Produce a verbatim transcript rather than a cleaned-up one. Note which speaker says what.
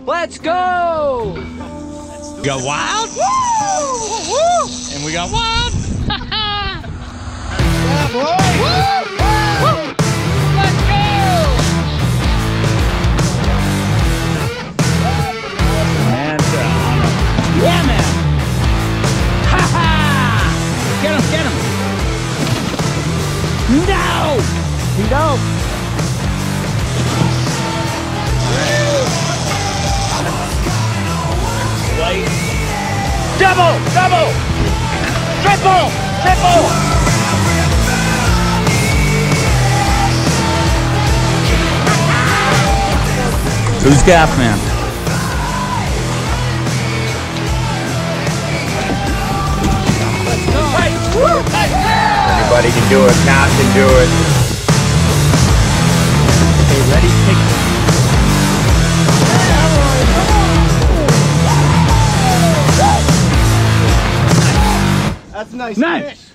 Speaker 1: Let's go!
Speaker 2: We got wild? Woo! Woo! And we got wild!
Speaker 1: Yeah, boy! Woo! Woo! Let's go!
Speaker 2: And, uh,
Speaker 1: Yeah, man! Ha ha! Get him, get him! No! No! Double! Double! Triple! Triple!
Speaker 2: who's gaff man?
Speaker 3: Anybody can do it, Cat can do it.
Speaker 2: Okay, ready, take
Speaker 4: That's a nice
Speaker 2: Nice.
Speaker 4: fish.